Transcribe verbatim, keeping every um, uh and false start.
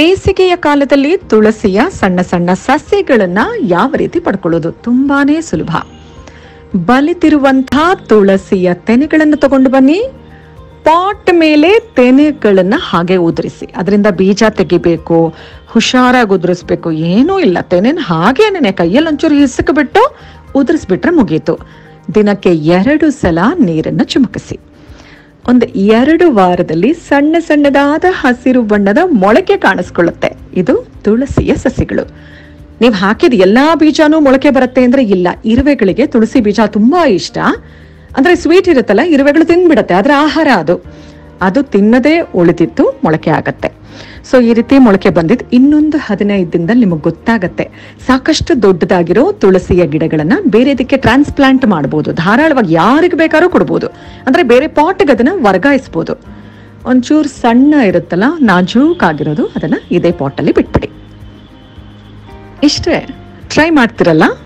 ಬೇಸಿಗೆಯ ಕಾಲದಲ್ಲಿ ತುಳಸಿಯ ಸಣ್ಣ ಸಣ್ಣ ಸಸ್ಯಗಳನ್ನ ಯಾವ ರೀತಿ ಪಡ್ಕೊಳ್ಳೋದು? ತುಂಬಾನೇ ಸುಲಭ. ಬಲಿತಿರುವಂತಹ ತುಳಸಿಯ ತೆನೆಗಳನ್ನು ತಗೊಂಡು ಬನ್ನಿ. ಪಾಟ್ ಮೇಲೆ ತೆನೆಗಳನ್ನ ಹಾಗೆ ಉದುರಿಸಿ. ಅದರಿಂದ ಬೀಜ ತೆಗಿಬೇಕು, ಹುಷಾರಾಗಿ ಉದುರಿಸ್ಬೇಕು, ಏನೂ ಇಲ್ಲ. ತೆನೆನ ಹಾಗೇನೆ ಕೈಯಲ್ಲಿ ಒಂಚೂರು ಹಿಸಕ ಬಿಟ್ಟು ಉದುರಿಸ್ಬಿಟ್ರೆ ಮುಗೀತು. ದಿನಕ್ಕೆ ಎರಡು ಸಲ ನೀರನ್ನು ಚಿಮುಕಿಸಿ. ಒಂದು ಎರಡು ವಾರದಲ್ಲಿ ಸಣ್ಣ ಸಣ್ಣದಾದ ಹಸಿರು ಬಣ್ಣದ ಮೊಳಕೆ ಕಾಣಿಸ್ಕೊಳ್ಳುತ್ತೆ. ಇದು ತುಳಸಿಯ ಸಸಿಗಳು. ನೀವು ಹಾಕಿದ ಎಲ್ಲಾ ಬೀಜನೂ ಮೊಳಕೆ ಬರುತ್ತೆ ಅಂದ್ರೆ ಇಲ್ಲ. ಇರುವೆಗಳಿಗೆ ತುಳಸಿ ಬೀಜ ತುಂಬಾ ಇಷ್ಟ. ಅಂದ್ರೆ ಸ್ವೀಟ್ ಇರುತ್ತಲ್ಲ, ಇರುವೆಗಳು ತಿನ್ಬಿಡತ್ತೆ. ಆದ್ರೆ ಆಹಾರ ಅದು ಅದು ತಿನ್ನದೇ ಉಳಿದಿದ್ದು ಮೊಳಕೆ ಆಗತ್ತೆ. ಸೊ ಈ ರೀತಿ ಮೊಳಕೆ ಬಂದಿದ್ದು ಇನ್ನೊಂದು ಹದಿನೈದು ದಿನದಲ್ಲಿ ನಿಮಗೆ ಗೊತ್ತಾಗತ್ತೆ. ಸಾಕಷ್ಟು ದೊಡ್ಡದಾಗಿರೋ ತುಳಸಿಯ ಗಿಡಗಳನ್ನ ಬೇರೆದಕ್ಕೆ ಟ್ರಾನ್ಸ್ಪ್ಲಾಂಟ್ ಮಾಡಬಹುದು. ಧಾರಾಳವಾಗಿ ಯಾರಿಗೆ ಬೇಕಾದ್ರೂ ಕೊಡ್ಬೋದು. ಅಂದ್ರೆ ಬೇರೆ ಪಾಟ್ಗೆ ಅದನ್ನ ವರ್ಗಾಯಿಸ್ಬೋದು. ಒಂಚೂರು ಸಣ್ಣ ಇರುತ್ತಲ್ಲ, ನಾಜೂಕಾಗಿರೋದು, ಅದನ್ನ ಇದೇ ಪಾಟಲ್ಲಿ ಬಿಟ್ಬಿಡಿ. ಇಷ್ಟೇ. ಟ್ರೈ ಮಾಡ್ತಿರಲ್ಲ?